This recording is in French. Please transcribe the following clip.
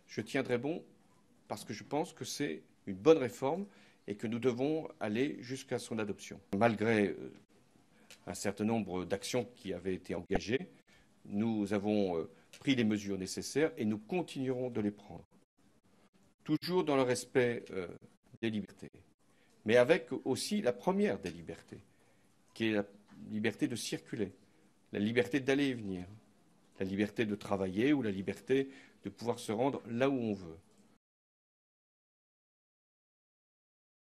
je tiendrai bon parce que je pense que c'est une bonne réforme et que nous devons aller jusqu'à son adoption. Malgré un certain nombre d'actions qui avaient été engagées, nous avons pris les mesures nécessaires et nous continuerons de les prendre. Toujours dans le respect des libertés, mais avec aussi la première des libertés, qui est la liberté de circuler, la liberté d'aller et venir, la liberté de travailler ou la liberté de pouvoir se rendre là où on veut.